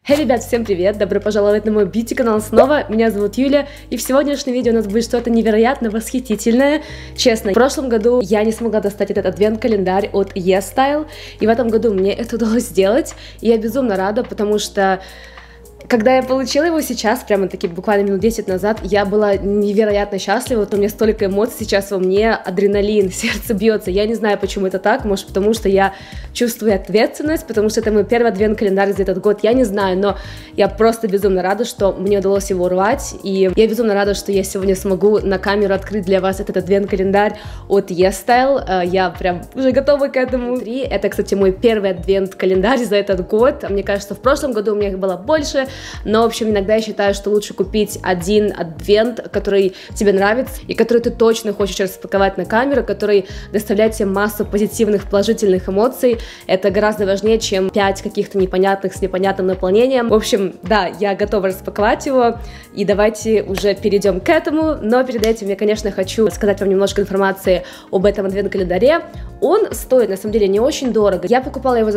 Hey, ребят, всем привет! Добро пожаловать на мой бьюти-канал снова. Меня зовут Юля, и в сегодняшнем видео у нас будет что-то невероятно восхитительное. Честно, в прошлом году я не смогла достать этот адвент-календарь от YesStyle, и в этом году мне это удалось сделать, и я безумно рада, потому что когда я получила его сейчас, прямо-таки буквально минут 10 назад, я была невероятно счастлива, вот у меня столько эмоций сейчас во мне, адреналин, сердце бьется. Я не знаю, почему это так, может, потому что я чувствую ответственность, потому что это мой первый адвент-календарь за этот год, я не знаю, но я просто безумно рада, что мне удалось его урвать, и я безумно рада, что я сегодня смогу на камеру открыть для вас этот адвент-календарь от YesStyle. Я прям уже готова к этому. Это, кстати, мой первый адвент-календарь за этот год. Мне кажется, в прошлом году у меня их было больше. Но, в общем, иногда я считаю, что лучше купить один адвент, который тебе нравится, и который ты точно хочешь распаковать на камеру, который доставляет тебе массу позитивных, положительных эмоций. Это гораздо важнее, чем 5 каких-то непонятных с непонятным наполнением. В общем, да, я готова распаковать его, и давайте уже перейдем к этому. Но перед этим я, конечно, хочу сказать вам немножко информации об этом адвент-календаре. Он стоит, на самом деле, не очень дорого. Я покупала его за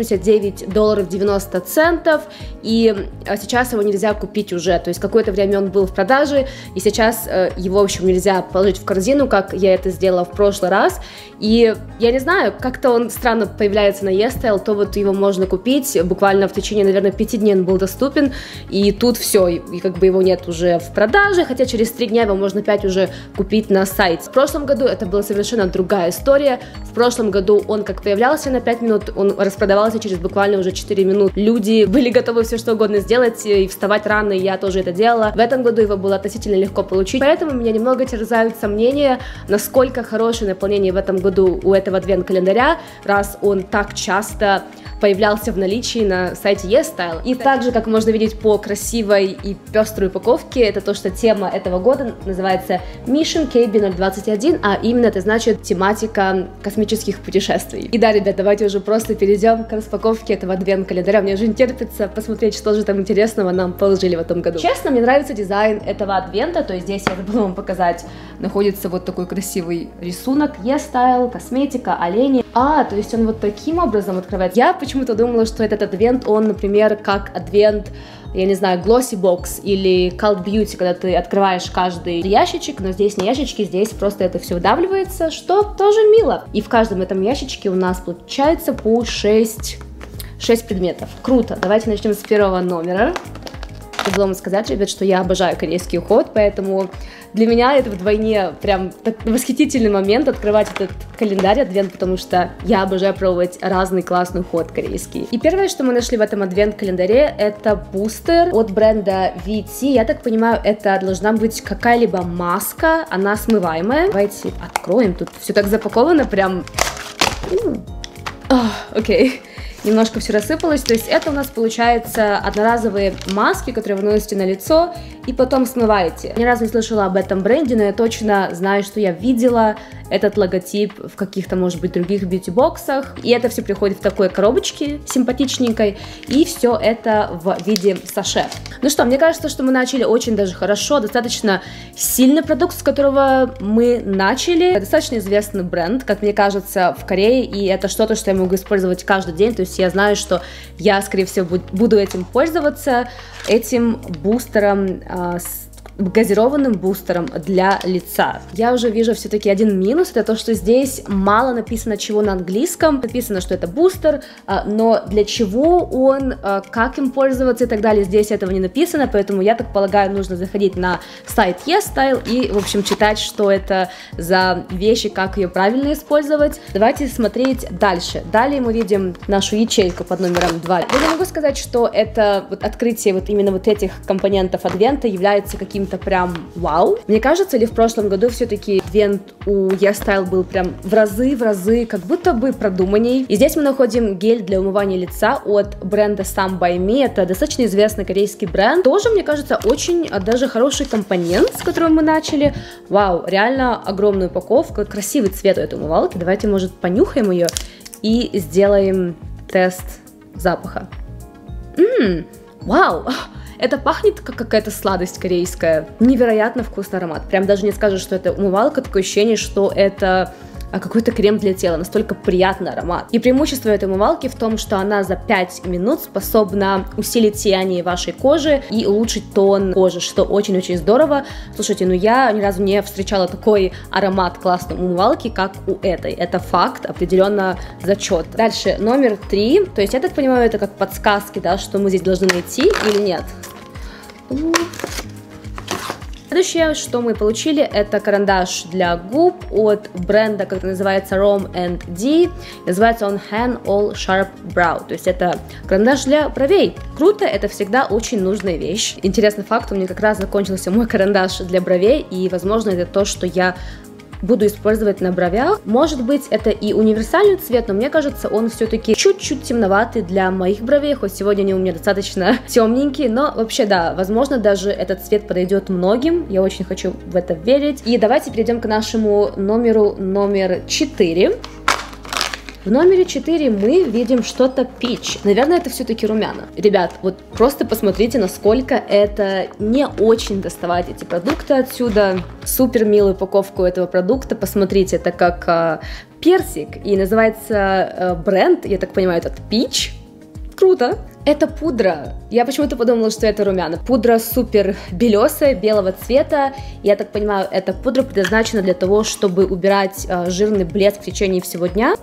$189.90, и сейчас его нельзя купить уже, то есть какое-то время он был в продаже, и сейчас его, в общем, нельзя положить в корзину, как я это сделала в прошлый раз, и я не знаю, как-то он странно появляется на YesStyle, то вот его можно купить, буквально в течение, наверное, 5 дней он был доступен, и тут все, и как бы его нет уже в продаже, хотя через 3 дня его можно опять уже купить на сайте. В прошлом году это была совершенно другая история, в прошлом году он как появлялся на 5 минут, он распродавался через буквально уже 4 минуты, люди были готовы все что угодно сделать, и вставать рано, и я тоже это делала. В этом году его было относительно легко получить, поэтому меня немного терзают сомнения, насколько хорошее наполнение в этом году у этого адвент-календаря, раз он так часто появлялся в наличии на сайте YesStyle. И также, как можно видеть по красивой и пестрой упаковке, это то, что тема этого года называется Mission KB021, а именно это значит тематика космических путешествий. И да, ребят, давайте уже просто перейдем к распаковке этого адвент-календаря. Мне уже не терпится посмотреть, что же там интересного нам положили в этом году. Честно, мне нравится дизайн этого адвента, то есть здесь я забыла вам показать, находится вот такой красивый рисунок YesStyle, косметика, олени. То есть он вот таким образом открывается. Я почему-то думала, что этот адвент, он, например, как адвент, я не знаю, Glossy Box или Cult Beauty, когда ты открываешь каждый ящичек, но здесь не ящички, здесь просто это все вдавливается, что тоже мило. И в каждом этом ящичке у нас получается по 6 предметов. Круто. Давайте начнем с первого номера. Забыла вам сказать, ребят, что я обожаю корейский уход, поэтому для меня это вдвойне прям восхитительный момент открывать этот календарь адвент, потому что я обожаю пробовать разный классный уход корейский. И первое, что мы нашли в этом адвент-календаре, это бустер от бренда VT. Я так понимаю, это должна быть какая-либо маска, она смываемая. Давайте откроем, тут все так запаковано, прям... Окей. Немножко все рассыпалось, то есть это у нас получается одноразовые маски, которые вы наносите на лицо и потом смываете. Ни разу не слышала об этом бренде, но я точно знаю, что я видела этот логотип в каких-то, может быть, других бьюти-боксах. И это все приходит в такой коробочке симпатичненькой, и все это в виде саше. Ну что, мне кажется, что мы начали очень даже хорошо, достаточно сильный продукт, с которого мы начали. Достаточно известный бренд, как мне кажется, в Корее, и это что-то, что я могу использовать каждый день, то есть я знаю, что я, скорее всего, буду этим пользоваться, этим бустером, газированным бустером для лица. Я уже вижу все-таки один минус, это то, что здесь мало написано чего на английском, написано, что это бустер, но для чего он, как им пользоваться и так далее, здесь этого не написано, поэтому я так полагаю, нужно заходить на сайт YesStyle и, в общем, читать, что это за вещи, как ее правильно использовать. Давайте смотреть дальше. Далее мы видим нашу ячейку под номером 2. Я не могу сказать, что это вот открытие вот именно вот этих компонентов адвента является каким-то прям вау. Мне кажется, или в прошлом году все-таки адвент у YesStyle был прям в разы как будто бы продуманней. И здесь мы находим гель для умывания лица от бренда Some by Me. Это достаточно известный корейский бренд. Тоже, мне кажется, очень даже хороший компонент, с которым мы начали. Вау, реально огромная упаковка. Красивый цвет у этой умывалки. Давайте, может, понюхаем ее и сделаем тест запаха. Вау! Это пахнет как какая-то сладость корейская. Невероятно вкусный аромат. Прям даже не скажешь, что это умывалка, такое ощущение, что это какой-то крем для тела, настолько приятный аромат. И преимущество этой умывалки в том, что она за 5 минут способна усилить сияние вашей кожи и улучшить тон кожи, что очень-очень здорово. Слушайте, я ни разу не встречала такой аромат классной умывалки, как у этой. Это факт, определенно зачет. Дальше, номер 3, то есть я так понимаю, это как подсказки, да, что мы здесь должны найти или нет. Следующее, что мы получили, это карандаш для губ от бренда, который называется Rom & D. Называется он Hand All Sharp Brow. То есть это карандаш для бровей. Круто, это всегда очень нужная вещь. Интересный факт, у меня как раз закончился мой карандаш для бровей, и, возможно, это то, что я буду использовать на бровях. Может быть, это и универсальный цвет, но мне кажется, он все-таки чуть-чуть темноватый для моих бровей, хоть сегодня они у меня достаточно темненькие, но вообще, да, возможно, даже этот цвет подойдет многим, я очень хочу в это верить. И давайте перейдем к нашему номеру номер 4. В номере 4 мы видим что-то peach. Наверное, это все-таки румяна. Ребят, вот просто посмотрите, насколько это не очень доставать эти продукты отсюда. Супер милая упаковка у этого продукта. Посмотрите, это как персик. И называется бренд, я так понимаю, этот peach. Круто. Это пудра. Я почему-то подумала, что это румяна. Пудра супер белесая, белого цвета. Я так понимаю, эта пудра предназначена для того, чтобы убирать жирный блеск в течение всего дня.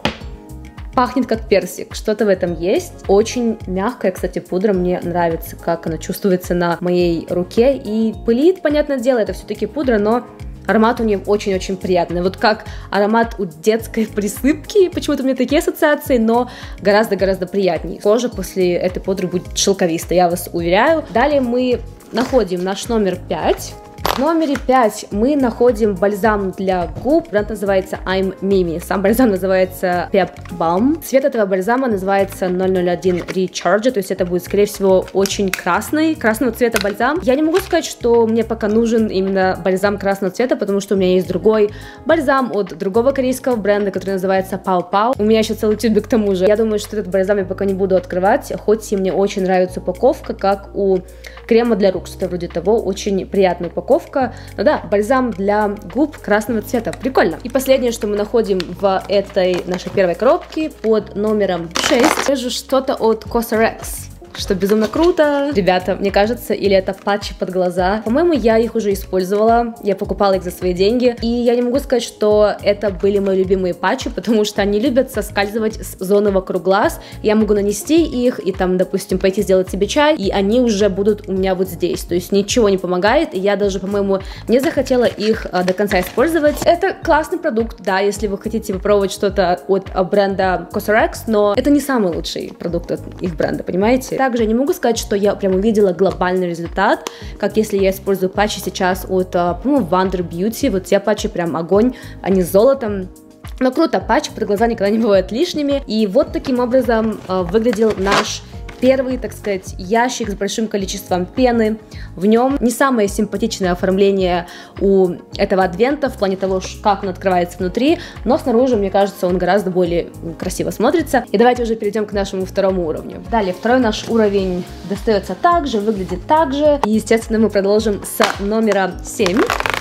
Пахнет как персик, что-то в этом есть. Очень мягкая, кстати, пудра, мне нравится, как она чувствуется на моей руке. И пылит, понятное дело, это все-таки пудра, но аромат у нее очень-очень приятный. Вот как аромат у детской присыпки, почему-то у меня такие ассоциации, но гораздо-гораздо приятнее. Кожа после этой пудры будет шелковистой, я вас уверяю. Далее мы находим наш номер 5. В номере 5 мы находим бальзам для губ. Бренд называется I'm Mimi. Сам бальзам называется Pep Balm. Цвет этого бальзама называется 001 Recharge. То есть это будет, скорее всего, очень красного цвета бальзам. Я не могу сказать, что мне пока нужен именно бальзам красного цвета, потому что у меня есть другой бальзам от другого корейского бренда, который называется Pau Pau. У меня еще целый тюбик к тому же. Я думаю, что этот бальзам я пока не буду открывать, хоть и мне очень нравится упаковка, как у крема для рук, что-то вроде того. Очень приятная упаковка. Ну да, бальзам для губ красного цвета. Прикольно. И последнее, что мы находим в этой нашей первой коробке под номером 6. Вижу что-то от Cosrx, что безумно круто. Ребята, мне кажется, или это патчи под глаза. По-моему, я их уже использовала. Я покупала их за свои деньги. И я не могу сказать, что это были мои любимые патчи, потому что они любят соскальзывать с зоны вокруг глаз. Я могу нанести их и там, допустим, пойти сделать себе чай, и они уже будут у меня вот здесь. То есть ничего не помогает. И я даже, по-моему, не захотела их до конца использовать. Это классный продукт, да, если вы хотите попробовать что-то от бренда Cosrx, но это не самый лучший продукт от их бренда, понимаете? Также я не могу сказать, что я прям увидела глобальный результат, как если я использую патчи сейчас от, по-моему, Wonder Beauty. Вот те патчи прям огонь, они с золотом. Но круто, патчи под глаза никогда не бывают лишними. И вот таким образом выглядел наш первый, так сказать, ящик с большим количеством пены. В нем не самое симпатичное оформление у этого адвента в плане того, как он открывается внутри, но снаружи, мне кажется, он гораздо более красиво смотрится. И давайте уже перейдем к нашему второму уровню. Далее, второй наш уровень достается также, выглядит также. И, естественно, мы продолжим с номера 7.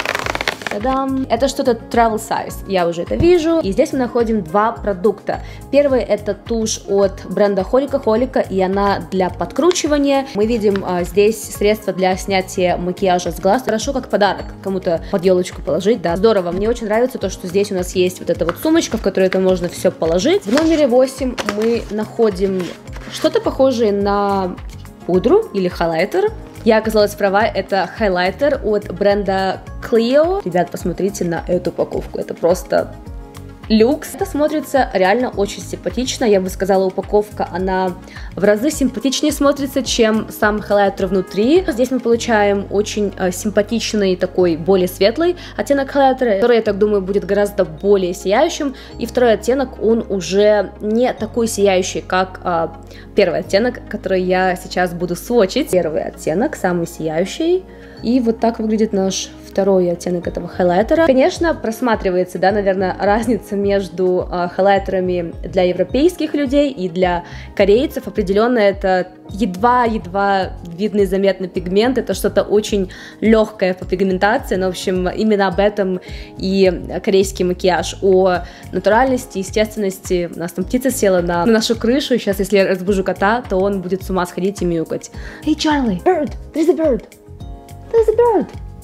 Та-дам! Это что-то travel size, я уже это вижу. И здесь мы находим два продукта. Первый это тушь от бренда Холика, и она для подкручивания. Мы видим здесь средства для снятия макияжа с глаз. Хорошо как подарок, кому-то под елочку положить, да, здорово. Мне очень нравится то, что здесь у нас есть вот эта вот сумочка, в которую это можно все положить. В номере 8 мы находим что-то похожее на пудру или хайлайтер. Я оказалась права, это хайлайтер от бренда Clio. Ребят, посмотрите на эту упаковку, это просто люкс. Это смотрится реально очень симпатично. Я бы сказала, упаковка, она в разы симпатичнее смотрится, чем сам хайлайтер внутри. Здесь мы получаем очень симпатичный, такой более светлый оттенок хайлайтера, который, я так думаю, будет гораздо более сияющим. И второй оттенок, он уже не такой сияющий, как первый оттенок, который я сейчас буду свотчить. Первый оттенок, самый сияющий. И вот так выглядит наш второй оттенок этого хайлайтера. Конечно, просматривается, да, наверное, разница между хайлайтерами для европейских людей и для корейцев. Определенно это едва-едва видный заметный пигмент, это что-то очень легкое по пигментации, но, в общем, именно об этом и корейский макияж, о натуральности, естественности. У нас там птица села на нашу крышу, и сейчас, если я разбужу кота, то он будет с ума сходить и мяукать. Hey, Charlie, bird, there's a bird, there's a bird.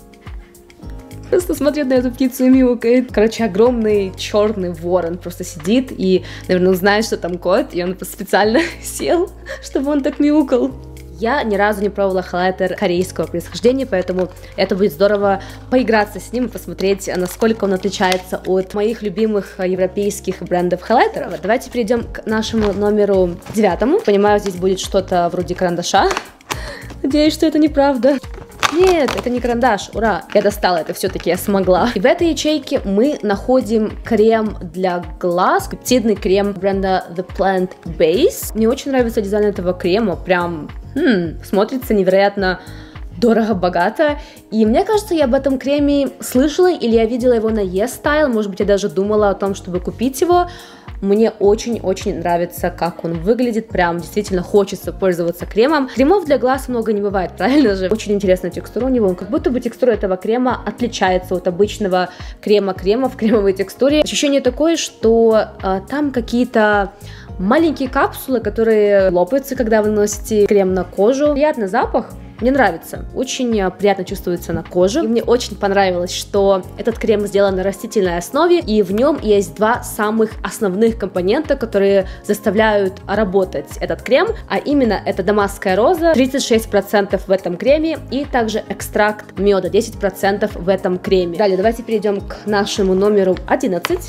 Просто смотрит на эту птицу и мяукает. Короче, огромный черный ворон просто сидит и, наверное, знает, что там кот, и он специально сел, чтобы он так мяукал. Я ни разу не пробовала хайлайтер корейского происхождения, поэтому это будет здорово поиграться с ним и посмотреть, насколько он отличается от моих любимых европейских брендов хайлайтеров. Давайте перейдем к нашему номеру 9. Понимаю, здесь будет что-то вроде карандаша. Надеюсь, что это неправда. Нет, это не карандаш, ура, я достала это, все-таки я смогла. И в этой ячейке мы находим крем для глаз, пептидный крем бренда The Plant Base. Мне очень нравится дизайн этого крема, прям смотрится невероятно дорого-богато. И мне кажется, я об этом креме слышала, или я видела его на YesStyle, может быть, я даже думала о том, чтобы купить его. Мне очень-очень нравится, как он выглядит, прям действительно хочется пользоваться кремом. Кремов для глаз много не бывает, правильно же? Очень интересная текстура у него, как будто бы текстура этого крема отличается от обычного крема в кремовой текстуре. Ощущение такое, что там какие-то маленькие капсулы, которые лопаются, когда вы наносите крем на кожу. Приятный запах. Мне нравится, очень приятно чувствуется на коже. И мне очень понравилось, что этот крем сделан на растительной основе, и в нем есть два самых основных компонента, которые заставляют работать этот крем, а именно это дамасская роза, 36% в этом креме, и также экстракт меда, 10% в этом креме. Далее, давайте перейдем к нашему номеру 11.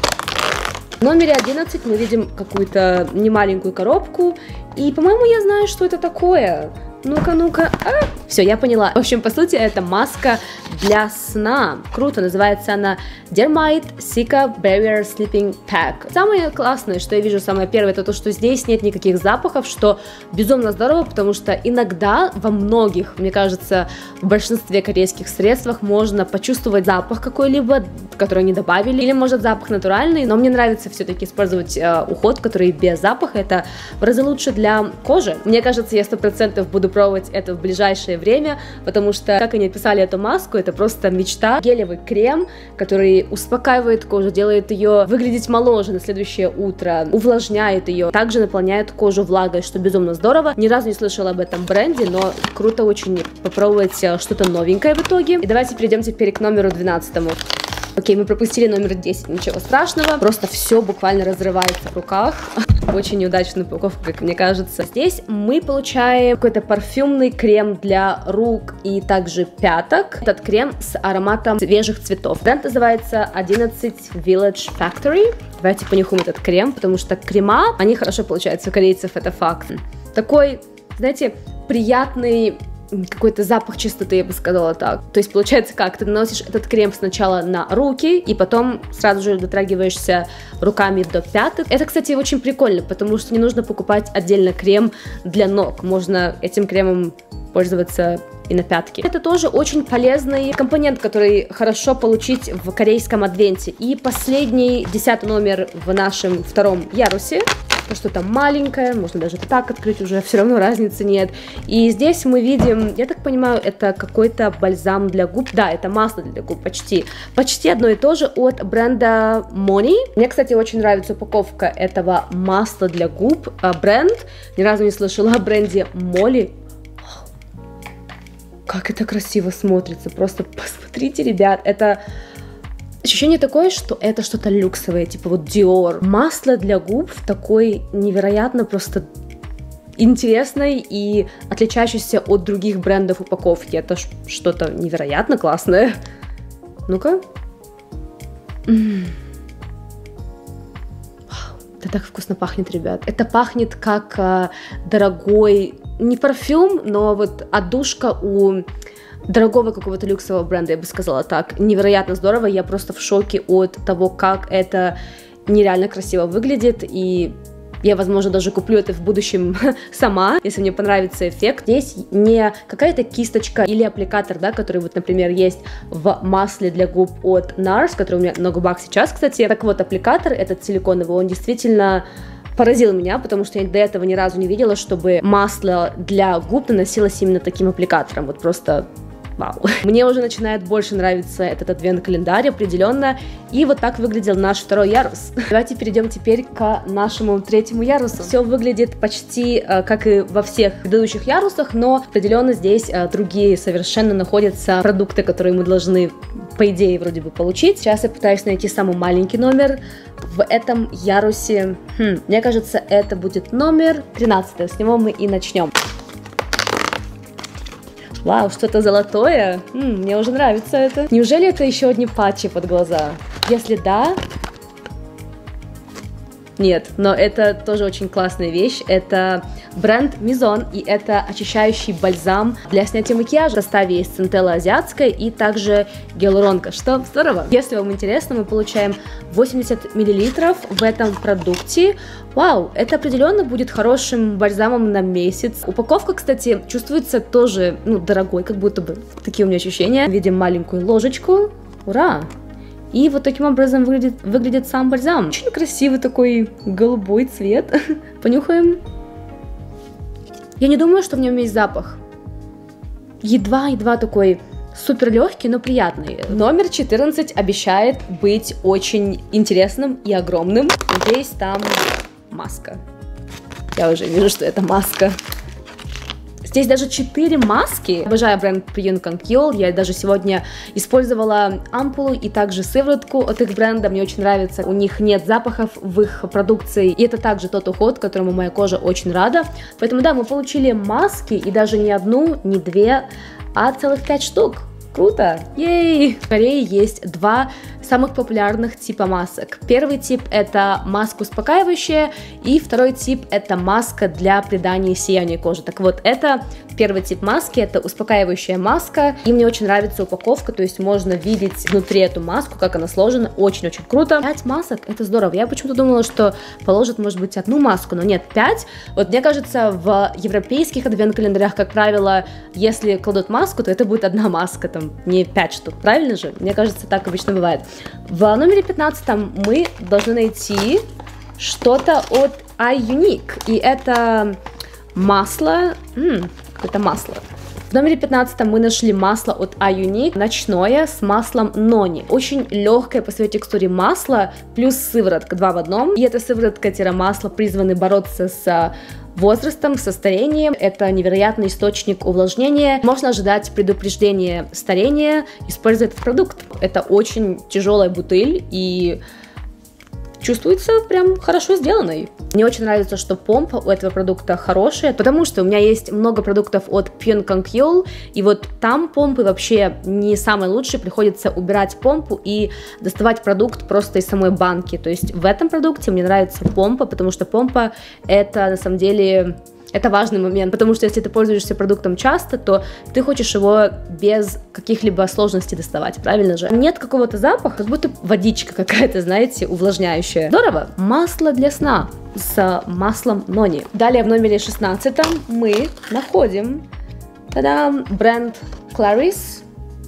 В номере 11 мы видим какую-то немаленькую коробку, и, по-моему, я знаю, что это такое. Ну-ка. Все, я поняла. В общем, по сути, это маска для сна. Круто, называется она Dermite Cica Barrier Sleeping Pack. Самое классное, что я вижу, самое первое, это то, что здесь нет никаких запахов, что безумно здорово, потому что иногда во многих, мне кажется, в большинстве корейских средствах можно почувствовать запах какой-либо, который они добавили, или, может, запах натуральный, но мне нравится все-таки использовать уход, который без запаха, это в разы лучше для кожи. Мне кажется, я 100% буду пробовать это в ближайшее время, потому что, как они описали эту маску, это просто мечта. Гелевый крем, который успокаивает кожу, делает ее выглядеть моложе на следующее утро, увлажняет ее, также наполняет кожу влагой, что безумно здорово. Ни разу не слышала об этом бренде, но круто очень попробовать что-то новенькое в итоге. И давайте перейдем теперь к номеру 12. Окей, мы пропустили номер 10, ничего страшного, просто все буквально разрывается в руках. Очень неудачная упаковка, как мне кажется. Здесь мы получаем какой-то парфюмный крем для рук и также пяток. Этот крем с ароматом свежих цветов. Бренд называется 11 Village Factory. Давайте понюхаем этот крем, потому что крема, они хорошо получаются у корейцев, это факт. Такой, знаете, приятный какой-то запах чистоты, я бы сказала так. То есть получается как? Ты наносишь этот крем сначала на руки, и потом сразу же дотрагиваешься руками до пяток. Это, кстати, очень прикольно, потому что не нужно покупать отдельно крем для ног. Можно этим кремом пользоваться и на пятки. Это тоже очень полезный компонент, который хорошо получить в корейском адвенте. И последний, 10 номер в нашем втором ярусе. Что-то маленькое, можно даже так открыть, уже все равно разницы нет. И здесь мы видим, я так понимаю, это какой-то бальзам для губ. Да, это масло для губ, почти одно и то же от бренда Money. Мне, кстати, очень нравится упаковка этого масла для губ. Бренд, ни разу не слышала о бренде Molly. Как это красиво смотрится, просто посмотрите, ребят, это... Ощущение такое, что это что-то люксовое, типа вот Dior. Масло для губ в такой невероятно просто интересной и отличающейся от других брендов упаковки. Это что-то невероятно классное. Ну-ка. Это так вкусно пахнет, ребят. Это пахнет как дорогой, не парфюм, но вот отдушка у... дорогого какого-то люксового бренда, я бы сказала так. Невероятно здорово, я просто в шоке от того, как это нереально красиво выглядит, и Я, возможно, даже куплю это в будущем сама, если мне понравится эффект. Здесь не какая-то кисточка или аппликатор, да, который вот, например, есть в масле для губ от NARS, который у меня на губах сейчас, кстати. Так вот, аппликатор этот силиконовый, он действительно поразил меня, потому что я до этого ни разу не видела, чтобы масло для губ наносилось именно таким аппликатором. Вот просто вау. Мне уже начинает больше нравиться этот адвент-календарь определенно. И вот так выглядел наш второй ярус. Давайте перейдем теперь к нашему третьему ярусу. Все выглядит почти как и во всех предыдущих ярусах, но определенно здесь другие совершенно находятся продукты, которые мы должны, по идее, вроде бы получить. Сейчас я пытаюсь найти самый маленький номер в этом ярусе. Мне кажется, это будет номер 13. С него мы и начнем. Вау, что-то золотое. Мне уже нравится это. Неужели это еще одни патчи под глаза? Если да... Нет, но это тоже очень классная вещь. Это бренд Mizon, и это очищающий бальзам для снятия макияжа. В составе есть центелла азиатская и также гиалуронка, что здорово. Если вам интересно, мы получаем 80 мл в этом продукте. Вау, это определенно будет хорошим бальзамом на месяц. Упаковка, кстати, чувствуется тоже, дорогой, как будто бы. Такие у меня ощущения. Видим маленькую ложечку. Ура! И вот таким образом выглядит сам бальзам. Очень красивый такой голубой цвет. Понюхаем. Я не думаю, что в нем есть запах. Едва-едва такой супер легкий, но приятный. Номер 14 обещает быть очень интересным и огромным. Здесь там маска. Я уже вижу, что это маска. Здесь даже 4 маски. Обожаю бренд Pure Conceal. Я даже сегодня использовала ампулу и также сыворотку от их бренда. Мне очень нравится. У них нет запахов в их продукции. И это также тот уход, которому моя кожа очень рада. Поэтому да, мы получили маски. И даже не одну, не две, а целых 5 штук. Круто! Ей! В Корее есть 2 самых популярных типа масок. Первый тип это маска успокаивающая, и второй тип это маска для придания сияния кожи. Так вот, это первый тип маски, это успокаивающая маска, и мне очень нравится упаковка, то есть можно видеть внутри эту маску, как она сложена, очень-очень круто. 5 масок, это здорово. Я почему-то думала, что положат, может быть, 1 маску, но нет, 5. Вот мне кажется, в европейских адвент-календарях, как правило, если кладут маску, то это будет 1 маска, там, не 5 штук, правильно же? Мне кажется, так обычно бывает. В номере 15 мы должны найти что-то от iUnique, и это масло, какое-то масло. В номере 15 мы нашли масло от iUnique, ночное, с маслом нони. Очень легкое по своей текстуре масло, плюс сыворотка, 2 в 1. И эта сыворотка-масло призваны бороться с возрастом, со старением. Это невероятный источник увлажнения. Можно ожидать предупреждения старения, используя этот продукт. Это очень тяжелая бутыль и чувствуется прям хорошо сделанной. Мне очень нравится, что помпа у этого продукта хорошая, потому что у меня есть много продуктов от Pure Conceal, и вот там помпы вообще не самые лучшие, приходится убирать помпу и доставать продукт просто из самой банки. То есть в этом продукте мне нравится помпа, потому что помпа это на самом деле... Это важный момент, потому что если ты пользуешься продуктом часто, то ты хочешь его без каких-либо сложностей доставать, правильно же? Нет какого-то запаха, как будто водичка какая-то, знаете, увлажняющая. Здорово! Масло для сна с маслом нони. Далее в номере 16 мы находим, та-дам, бренд Claire's,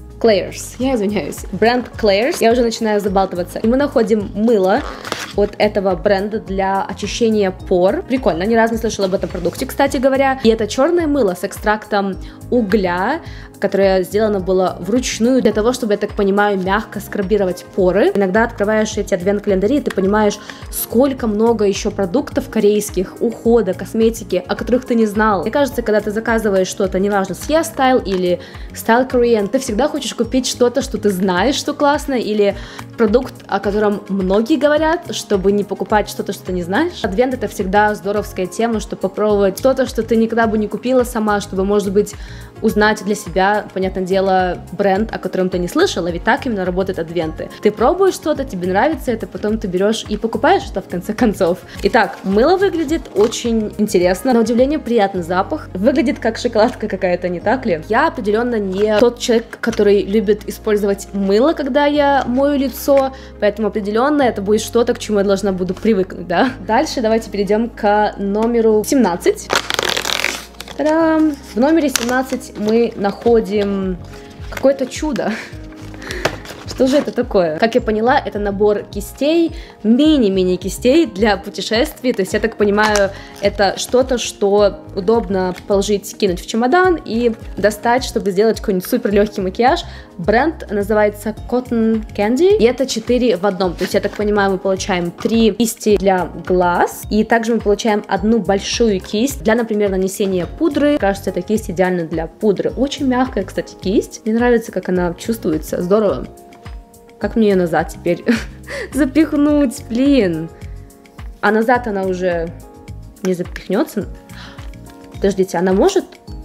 я извиняюсь, бренд Claire's. Я уже начинаю забалтываться. И мы находим мыло от этого бренда для очищения пор. Прикольно, ни разу не слышала об этом продукте, кстати говоря. И это черное мыло с экстрактом угля, которое сделано было вручную для того, чтобы, я так понимаю, мягко скрабировать поры. Иногда открываешь эти адвент-календари, и ты понимаешь, сколько много еще продуктов корейских, ухода, косметики, о которых ты не знал. Мне кажется, когда ты заказываешь что-то, неважно, с Style или Style Korean, ты всегда хочешь купить что-то, что ты знаешь, что классно, или продукт, о котором многие говорят, чтобы не покупать что-то, что ты не знаешь. Адвент — это всегда здоровская тема, чтобы попробовать что-то, что ты никогда бы не купила сама, чтобы, может быть, узнать для себя, понятное дело, бренд, о котором ты не слышала, ведь так именно работают адвенты. Ты пробуешь что-то, тебе нравится это, потом ты берешь и покупаешь это в конце концов. Итак, мыло выглядит очень интересно, на удивление приятный запах, выглядит как шоколадка какая-то, не так ли? Я определенно не тот человек, который любит использовать мыло, когда я мою лицо, поэтому определенно это будет что-то, к чему я должна буду привыкнуть, да. Дальше давайте перейдем к номеру 17. Та-дам! В номере 17 мы находим какое-то чудо. Что же это такое? Как я поняла, это набор кистей, мини-мини кистей для путешествий. То есть, я так понимаю, это что-то, что удобно положить, кинуть в чемодан и достать, чтобы сделать какой-нибудь супер легкий макияж. Бренд называется Cotton Candy. И это 4 в одном. То есть, я так понимаю, мы получаем 3 кисти для глаз. И также мы получаем одну большую кисть для, например, нанесения пудры. Кажется, эта кисть идеальна для пудры. Очень мягкая, кстати, кисть. Мне нравится, как она чувствуется. Здорово. Как мне ее назад теперь запихнуть, блин? А назад она уже не запихнется. Подождите, она может?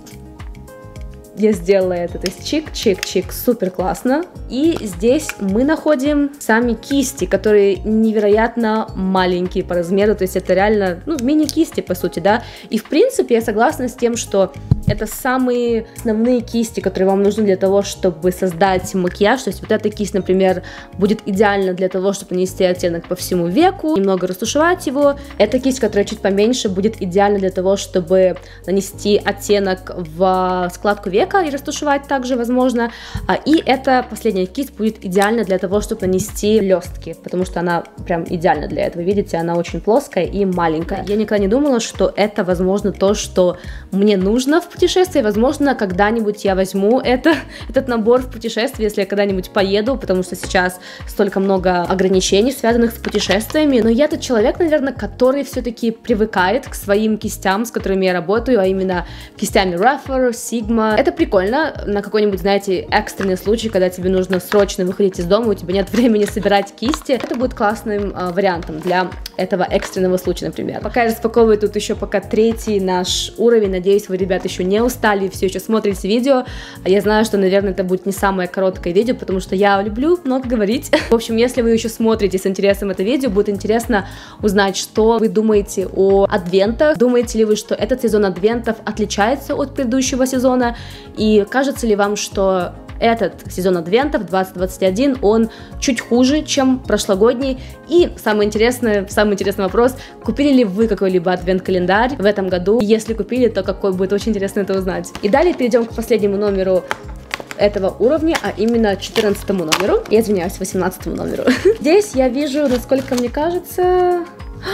Я сделала это, то есть чик-чик-чик, супер классно. И здесь мы находим сами кисти, которые невероятно маленькие по размеру, то есть это реально, ну, мини-кисти, по сути, да. И, в принципе, я согласна с тем, что это самые основные кисти, которые вам нужны для того, чтобы создать макияж. То есть вот эта кисть, например, будет идеальна для того, чтобы нанести оттенок по всему веку, немного растушевать его. Эта кисть, которая чуть поменьше, будет идеальна для того, чтобы нанести оттенок в складку века и растушевать также, возможно. И эта последняя кисть будет идеальна для того, чтобы нанести блестки, потому что она прям идеальна для этого. Видите, она очень плоская и маленькая. Я никогда не думала, что это, возможно, то, что мне нужно в путешествии. Возможно, когда-нибудь я возьму этот набор в путешествии, если я когда-нибудь поеду, потому что сейчас столько много ограничений, связанных с путешествиями. Но я тот человек, наверное, который все-таки привыкает к своим кистям, с которыми я работаю, а именно кистями Rephr, Sigma. Это прикольно на какой-нибудь, знаете, экстренный случай, когда тебе нужно срочно выходить из дома, у тебя нет времени собирать кисти. Это будет классным вариантом для этого экстренного случая, например. Пока я распаковываю тут еще пока 3-й наш уровень, надеюсь, вы, ребят, еще не устали и все еще смотрите видео. Я знаю, что, наверное, это будет не самое короткое видео, потому что я люблю много говорить. В общем, если вы еще смотрите с интересом это видео, будет интересно узнать, что вы думаете о адвентах. Думаете ли вы, что этот сезон адвентов отличается от предыдущего сезона? И кажется ли вам, что этот сезон адвентов 2021, он чуть хуже, чем прошлогодний? И самый интересный вопрос, купили ли вы какой-либо адвент-календарь в этом году? И если купили, то какой, будет очень интересно это узнать. И далее перейдем к последнему номеру этого уровня, а именно 14-му номеру. Я извиняюсь, 18-му номеру. Здесь я вижу, насколько мне кажется...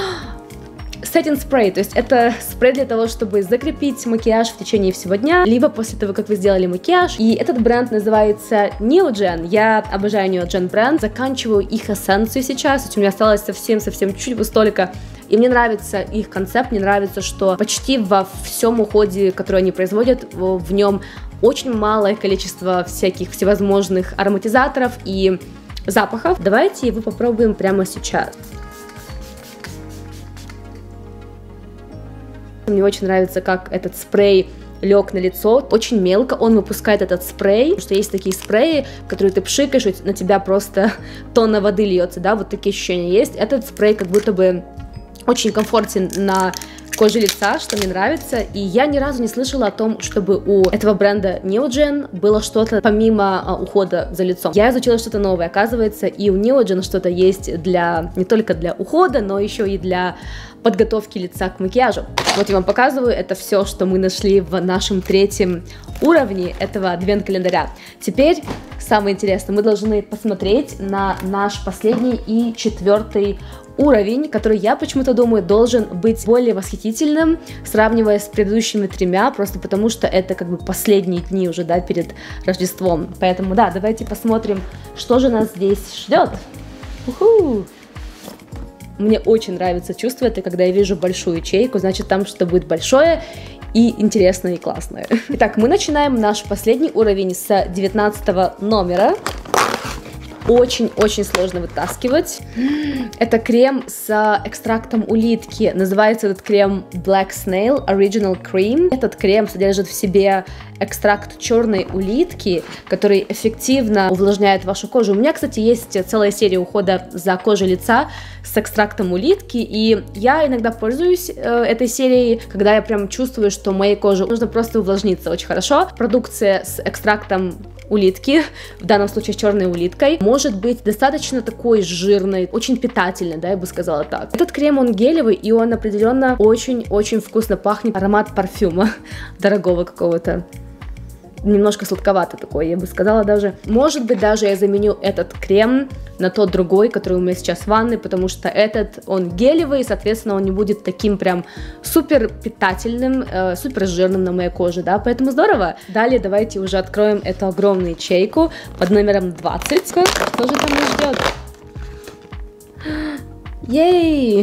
Setting спрей, то есть это спрей для того, чтобы закрепить макияж в течение всего дня, либо после того, как вы сделали макияж. И этот бренд называется Neogen. Я обожаю Neogen бренд, заканчиваю их эссенцию сейчас, то есть у меня осталось совсем чуть-чуть вот столько. И мне нравится их концепт, мне нравится, что почти во всем уходе, который они производят, в нем очень малое количество всяких всевозможных ароматизаторов и запахов. Давайте его попробуем прямо сейчас. Мне очень нравится, как этот спрей лег на лицо. Очень мелко он выпускает этот спрей, потому что есть такие спреи, которые ты пшикаешь, и на тебя просто тонна воды льется, да, вот такие ощущения есть. Этот спрей как будто бы очень комфортен на коже лица, что мне нравится, и я ни разу не слышала о том, чтобы у этого бренда Neogen было что-то помимо ухода за лицом. Я изучила что-то новое, оказывается, и у Neogen что-то есть для не только для ухода, но еще и для подготовки лица к макияжу. Вот я вам показываю, это все, что мы нашли в нашем 3-м уровне этого адвент-календаря. Теперь самое интересное, мы должны посмотреть на наш последний и 4-й уровень, который, я почему-то думаю, должен быть более восхитительным, сравнивая с предыдущими 3, просто потому что это как бы последние дни уже, да, перед Рождеством. Поэтому, да, давайте посмотрим, что же нас здесь ждет. Уху! Мне очень нравится чувство это, когда я вижу большую ячейку, значит, там что-то будет большое и интересное, и классное. Итак, мы начинаем наш последний уровень с 19-го номера. Очень-очень сложно вытаскивать. Это крем с экстрактом улитки. Называется этот крем Black Snail Original Cream. Этот крем содержит в себе экстракт черной улитки, который эффективно увлажняет вашу кожу. У меня, кстати, есть целая серия ухода за кожей лица с экстрактом улитки, и я иногда пользуюсь этой серией, когда я прям чувствую, что моей коже нужно просто увлажниться очень хорошо. Продукция с экстрактом улитки, в данном случае с черной улиткой, может быть достаточно такой жирной, очень питательной, да, я бы сказала так. Этот крем, он гелевый, и он определенно очень-очень вкусно пахнет, аромат парфюма дорогого какого-то. Немножко сладковато такой, я бы сказала даже. Может быть, даже я заменю этот крем на тот другой, который у меня сейчас в ванной, потому что этот, он гелевый, соответственно, он не будет таким прям супер питательным, супер жирным на моей коже, да, поэтому здорово. Далее давайте уже откроем эту огромную ячейку под номером 20. Что же там нас ждет? Ей!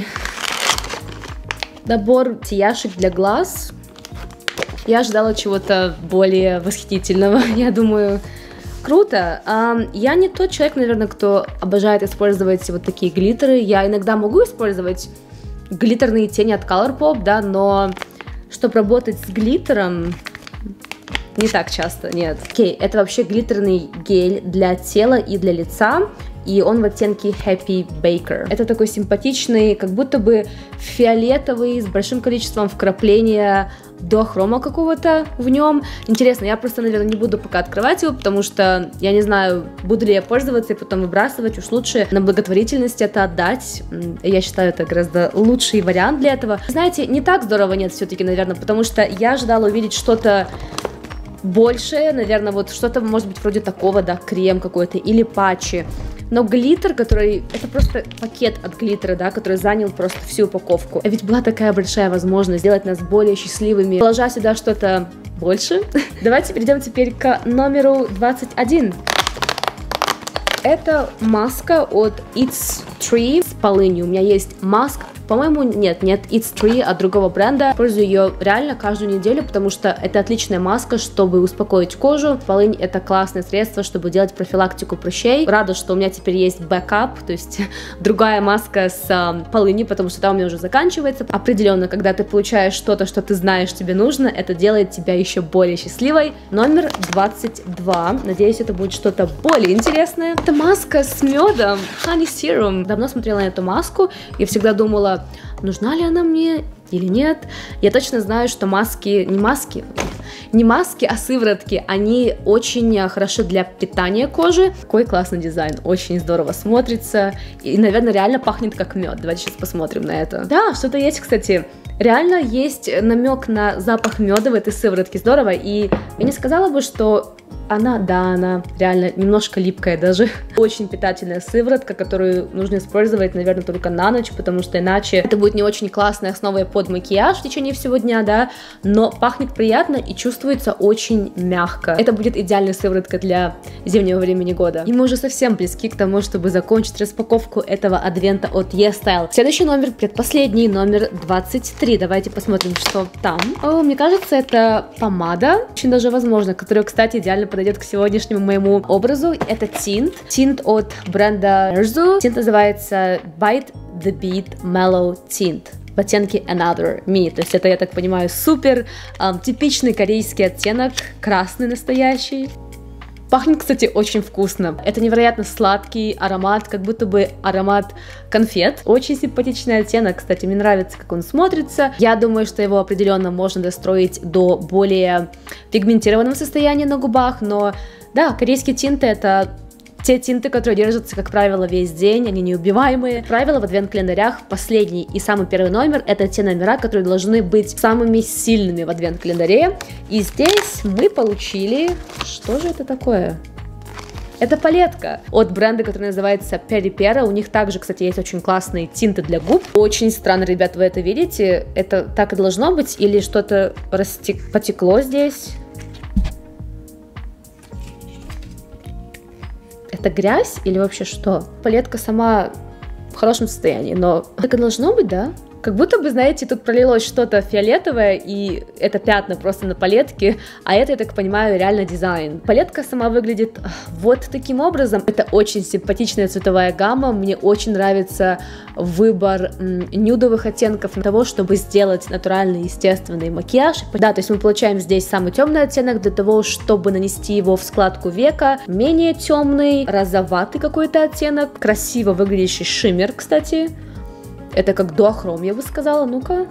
Набор тияшек для глаз. Я ожидала чего-то более восхитительного, я думаю, круто. Я не тот человек, наверное, кто обожает использовать вот такие глиттеры. Я иногда могу использовать глиттерные тени от Colourpop, да, но чтобы работать с глиттером, не так часто, нет. Окей, это вообще глиттерный гель для тела и для лица. И он в оттенке Happy Baker. Это такой симпатичный, как будто бы фиолетовый, с большим количеством вкрапления дуохрома какого-то в нем. Интересно, я просто, наверное, не буду пока открывать его, потому что я не знаю, буду ли я пользоваться и потом выбрасывать. Уж лучше на благотворительность это отдать. Я считаю, это гораздо лучший вариант для этого. Знаете, не так здорово нет все-таки, наверное, потому что я ожидала увидеть что-то большее, наверное, вот что-то, может быть, вроде такого, да, крем какой-то или патчи. Но глиттер, который... Это просто пакет от глиттера, да, который занял просто всю упаковку. А ведь была такая большая возможность сделать нас более счастливыми, положа сюда что-то больше. Давайте перейдем теперь к номеру 21. Это маска от It's Tree с полынью. У меня есть маска. По-моему, нет, It's Tree от другого бренда. Пользую ее реально каждую неделю, потому что это отличная маска, чтобы успокоить кожу. Полынь — это классное средство, чтобы делать профилактику прыщей. Рада, что у меня теперь есть бэкап, то есть другая маска с полынью, потому что там у меня уже заканчивается. Определенно, когда ты получаешь что-то, что ты знаешь, тебе нужно, это делает тебя еще более счастливой. Номер 22. Надеюсь, это будет что-то более интересное. Это маска с медом, Honey Serum. Давно смотрела на эту маску и всегда думала, нужна ли она мне или нет. Я точно знаю, что не маски, а сыворотки, они очень хороши для питания кожи. Какой классный дизайн, очень здорово смотрится и, наверное, реально пахнет как мед. Давайте сейчас посмотрим на это. Да, что-то есть, кстати. Реально есть намек на запах меда в этой сыворотке, здорово. И я не сказала бы, что она реально немножко липкая даже. Очень питательная сыворотка, которую нужно использовать, наверное, только на ночь, потому что иначе это будет не очень классной основой под макияж в течение всего дня, да, но пахнет приятно и чувствуется очень мягко. Это будет идеальная сыворотка для зимнего времени года. И мы уже совсем близки к тому, чтобы закончить распаковку этого адвента от YesStyle. Следующий номер, предпоследний, номер 23. Давайте посмотрим, что там. Мне кажется, это помада, очень даже возможно, которая, кстати, идеально подойдет к сегодняшнему моему образу. Это тинт от бренда Erzu. Тинт называется Bite the Beat Mellow Tint в оттенке Another Me. То есть это, я так понимаю, супер типичный корейский оттенок, красный настоящий. Пахнет, кстати, очень вкусно. Это невероятно сладкий аромат, как будто бы аромат конфет. Очень симпатичный оттенок, кстати, мне нравится, как он смотрится. Я думаю, что его определенно можно достроить до более пигментированного состояния на губах, но да, корейские тинты — это те тинты, которые держатся, как правило, весь день, они неубиваемые. Правило в адвент-календарях, последний и самый первый номер, это те номера, которые должны быть самыми сильными в адвент-календаре. И здесь мы получили... Что же это такое? Это палетка от бренда, который называется Peripera. У них также, кстати, есть очень классные тинты для губ. Очень странно, ребят, вы это видите? Это так и должно быть? Или что-то потекло здесь? Это грязь или вообще что? Палетка сама в хорошем состоянии, но так и должно быть, да? Как будто бы, знаете, тут пролилось что-то фиолетовое, и это пятна просто на палетке, а это, я так понимаю, реально дизайн. Палетка сама выглядит вот таким образом. Это очень симпатичная цветовая гамма, мне очень нравится выбор нюдовых оттенков для того, чтобы сделать натуральный, естественный макияж. Да, то есть мы получаем здесь самый темный оттенок для того, чтобы нанести его в складку века, менее темный, розоватый какой-то оттенок, красиво выглядящий шиммер, кстати. Это как дуохром, я бы сказала, ну-ка.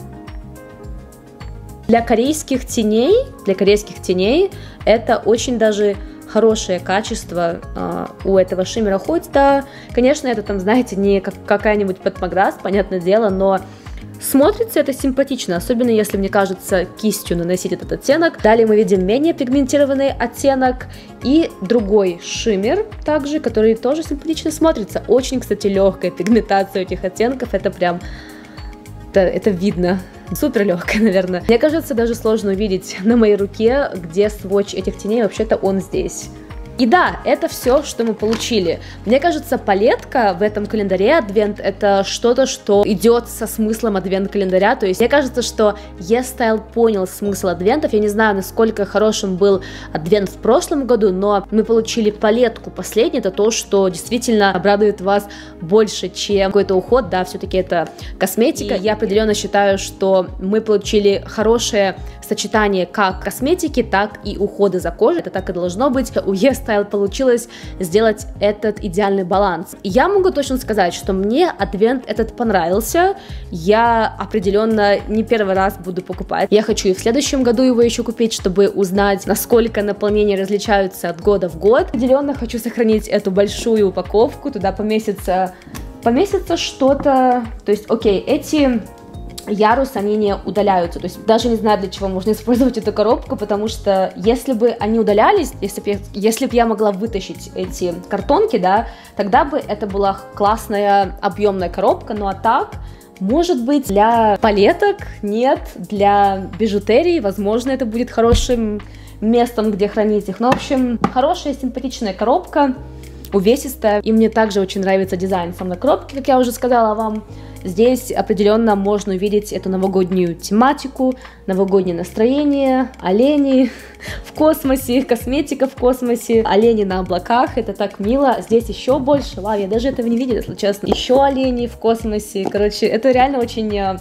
Для корейских теней это очень даже хорошее качество у этого шиммера. Хоть, да, конечно, это там, знаете, не какая-нибудь Pat-McGrath, понятное дело, но смотрится это симпатично, особенно если, мне кажется, кистью наносить этот оттенок. Далее мы видим менее пигментированный оттенок и другой шиммер, также, который тоже симпатично смотрится. Очень, кстати, легкая пигментация этих оттенков, это прям, это видно. Супер легкая, наверное. Мне кажется, даже сложно увидеть на моей руке, где сводч этих теней, вообще-то он здесь. И да, это все, что мы получили. Мне кажется, палетка в этом календаре Адвент — это что-то, что идет со смыслом Адвент-календаря. То есть мне кажется, что YesStyle понял смысл Адвентов. Я не знаю, насколько хорошим был Адвент в прошлом году, но мы получили палетку последней. Это то, что действительно обрадует вас больше, чем какой-то уход. Да, все-таки это косметика. И я определенно считаю, что мы получили хорошее сочетание как косметики, так и ухода за кожей. Это так и должно быть. У YesStyle получилось сделать этот идеальный баланс. И я могу точно сказать, что мне Адвент этот понравился. Я определенно не первый раз буду покупать. Я хочу и в следующем году его еще купить, чтобы узнать, насколько наполнения различаются от года в год. Определенно хочу сохранить эту большую упаковку. Туда поместится что-то. То есть, окей, эти ярус, они не удаляются, то есть даже не знаю, для чего можно использовать эту коробку, потому что если бы они удалялись, если бы я могла вытащить эти картонки, да, тогда бы это была классная объемная коробка, ну а так, может быть, для палеток, нет, для бижутерии, возможно, это будет хорошим местом, где хранить их, ну, в общем, хорошая, симпатичная коробка, увесистая, и мне также очень нравится дизайн самой коробки, как я уже сказала вам. Здесь определенно можно увидеть эту новогоднюю тематику, новогоднее настроение, олени в космосе, косметика в космосе, олени на облаках, это так мило. Здесь еще больше, вау, я даже этого не видела, если честно. Еще олени в космосе, короче, это реально очень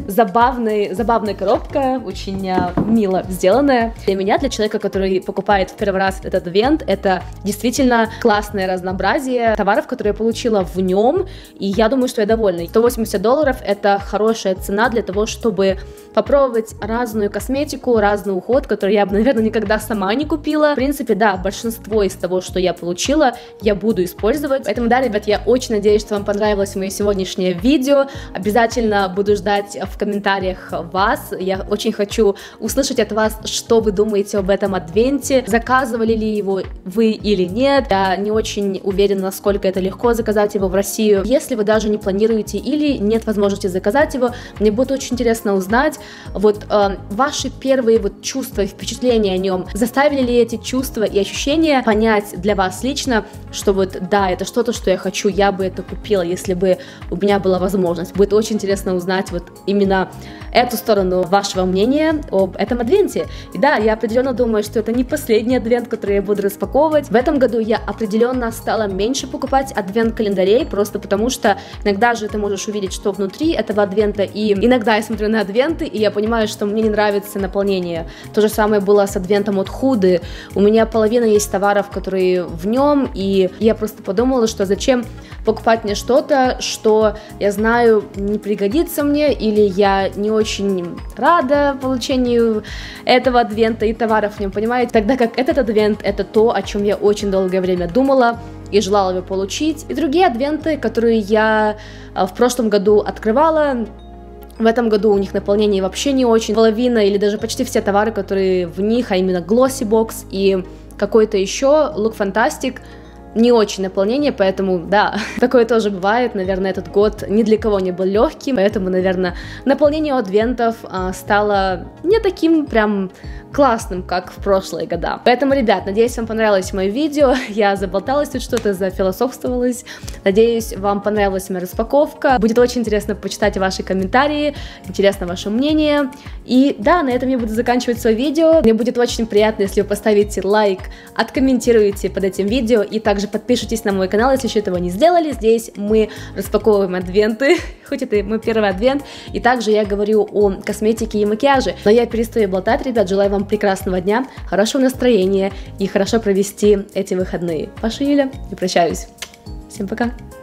забавная коробка, очень мило сделанная. Для меня, для человека, который покупает в первый раз этот Адвент, это действительно классное разнообразие товаров, которые я получила в нем, и я думаю, что я довольна. $180 это хорошая цена для того, чтобы попробовать разную косметику, разный уход, который я бы, наверное, никогда сама не купила. В принципе, да, большинство из того, что я получила, я буду использовать. Поэтому, да, ребят, я очень надеюсь, что вам понравилось мое сегодняшнее видео. Обязательно буду ждать в комментариях вас. Я очень хочу услышать от вас, что вы думаете об этом Адвенте. Заказывали ли его вы или нет. Я не очень уверена, насколько это легко заказать его в Россию. Если вы даже не планируете или нет возможности заказать его, мне будет очень интересно узнать, вот ваши первые вот чувства и впечатления о нем, заставили ли эти чувства и ощущения понять для вас лично, что вот да, это что-то, что я хочу, я бы это купила, если бы у меня была возможность. Будет очень интересно узнать вот именно эту сторону вашего мнения об этом Адвенте. И да, я определенно думаю, что это не последний Адвент, который я буду распаковывать. В этом году я определенно стала меньше покупать Адвент-календарей, просто потому что иногда же ты можешь увидеть, что внутри этого Адвента, и иногда я смотрю на Адвенты, и я понимаю, что мне не нравится наполнение. То же самое было с Адвентом от Huda. У меня половина есть товаров, которые в нем, и я просто подумала, что зачем покупать мне что-то, что я знаю не пригодится мне, или я не очень рада получению этого Адвента и товаров в нем, понимаете? Тогда как этот Адвент — это то, о чем я очень долгое время думала и желала его получить. И другие Адвенты, которые я в прошлом году открывала, в этом году у них наполнение вообще не очень. Половина или даже почти все товары, которые в них, а именно Glossy Box и какой-то еще Look Fantastic, не очень наполнение, поэтому, да, такое тоже бывает. Наверное, этот год ни для кого не был легким, поэтому, наверное, наполнение Адвентов стало не таким прям классным, как в прошлые года. Поэтому, ребят, надеюсь, вам понравилось мое видео. Я заболталась тут что-то, зафилософствовалась. Надеюсь, вам понравилась моя распаковка. Будет очень интересно почитать ваши комментарии, интересно ваше мнение. И да, на этом я буду заканчивать свое видео. Мне будет очень приятно, если вы поставите лайк, откомментируете под этим видео и также подпишитесь на мой канал, если еще этого не сделали. Здесь мы распаковываем Адвенты, хоть это мой первый Адвент, и также я говорю о косметике и макияже. Но я перестаю болтать, ребят, желаю вам прекрасного дня, хорошего настроения и хорошо провести эти выходные. Ваша Юля, и прощаюсь. Всем пока!